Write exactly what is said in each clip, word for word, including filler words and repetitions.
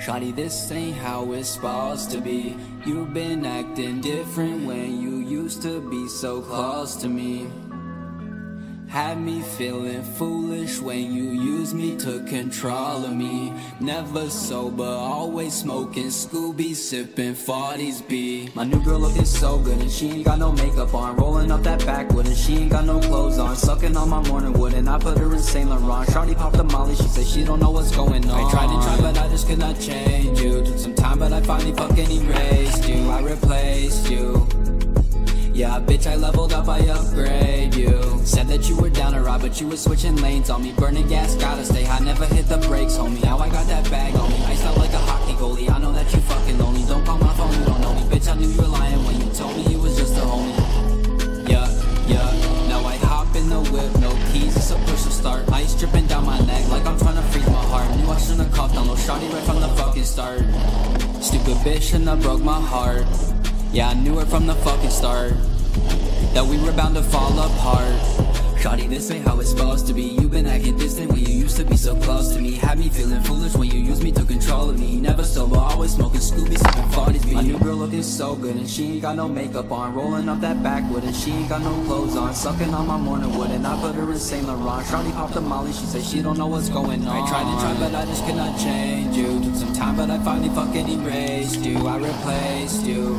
Shawty, this ain't how it's supposed to be. You've been acting different when you used to be so close to me. Had me feeling foolish when you used me, took control of me. Never sober, always smoking Scooby, sipping forties B. My new girl looking so good and she ain't got no makeup on. Rolling up that backwood and she ain't got no clothes on. Sucking on my morning wood and I put her in Saint Laurent. Shawty popped a molly, she said she don't know what's going on. I tried and tried but I just could not change you. Took some time but I finally fucking erased you. I replaced you. Yeah, bitch, I leveled up, I upgrade you. Said that you were down to ride, but you were switching lanes on me. Burning gas, gotta stay high, never hit the brakes, homie. Now I got that bag on me, iced out like a hockey goalie. I know that you fucking lonely, don't call my phone, you don't know me. Bitch, I knew you were lying when you told me you was just a homie. Yeah, yeah, now I hop in the whip, no keys, it's a push to start. Ice dripping down my neck like I'm trying to freeze my heart. Knew I shouldn't have coughed on no shawty right from the fucking start. Stupid bitch and that broke my heart. Yeah, I knew it from the fucking start that we were bound to fall apart. Shawty, this ain't how it's supposed to be. You've been acting distant when you used to be so close to me. Had me feeling foolish when you used me, took control of me. Never sober, always smoking Scooby, sipping forties B. My new girl looking so good and she ain't got no makeup on. Rolling up that backwood and she ain't got no clothes on. Sucking on my morning wood and I put her in Saint Laurent. Shawty popped a molly, she said she don't know what's going on. I tried and tried but I just could not change you. Took some time but I finally fucking erased you. I replaced you.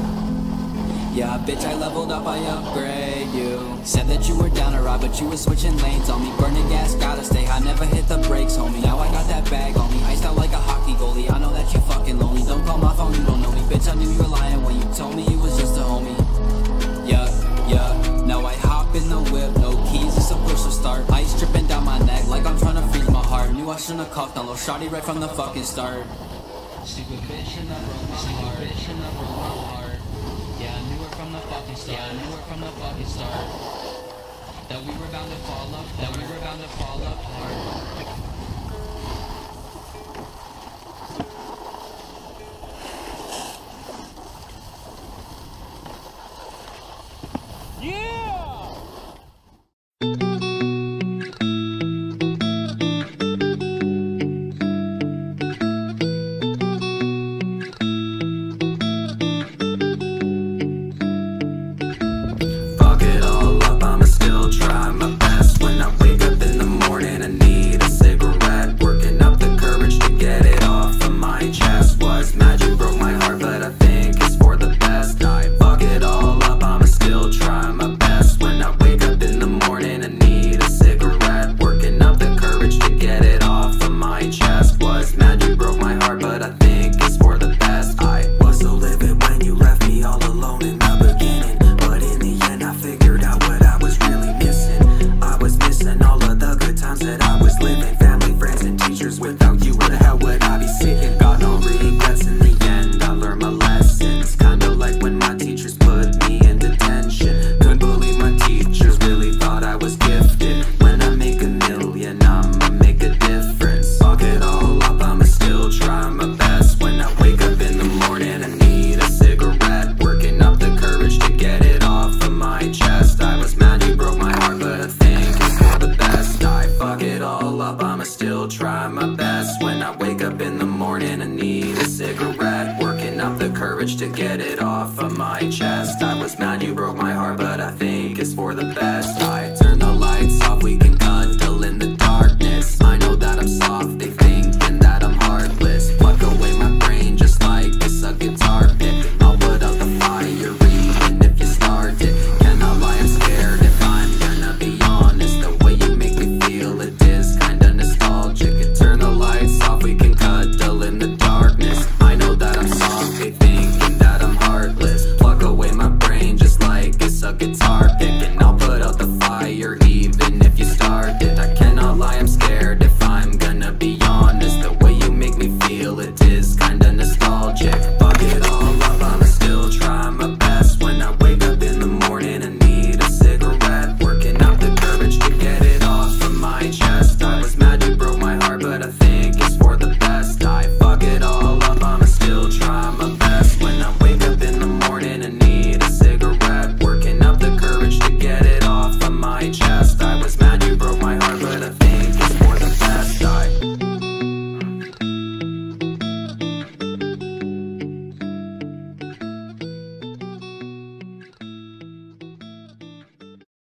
Yeah, bitch, I leveled up, I upgrade you. Said that you were down to ride, but you were switching lanes on me. Burning gas, gotta stay high, never hit the brakes, homie. Now I got that bag on me, iced out like a hockey goalie. I know that you fucking lonely, don't call my phone, you don't know me. Bitch, I knew you were lying when you told me you was just a homie. Yeah, yeah, now I hop in the whip, no keys, it's a push to start. Ice dripping down my neck like I'm trying to freeze my heart. Knew I shouldn't have coughed on little shawty right from the fucking start. Stupid bitch and that broke my heart. Bitch and that broke my heart. Yeah, I knew it from the fucking start. Yeah, I knew it from the fucking start that we were bound to fall up. That we were bound to fall apart. Yeah! To get it off of my chest. I was mad you broke my heart, but I think it's for the best. I turn the lights off, we can cuddle in the darkness. I know that I'm soft, they thinking that I'm heartless. Pluck away my brain just like it's a guitar pick. I'll put out the fire even if you start it. Cannot lie, I'm scared if I'm gonna be honest. The way you make me feel, it is kinda nostalgic. And turn the lights off, we can cuddle in the darkness. I know that I'm soft, they think plug away my brain just like it's a guitar pick. And I'll put out the fire even if you start it. I cannot lie, I'm scared if I'm gonna be honest. The way you make me feel, it is kinda nostalgic. Fuck it all up, I'ma still try my best. When I wake up in the morning, I need a cigarette. Working out the courage to get it off of my chest. I was mad you broke my heart, but I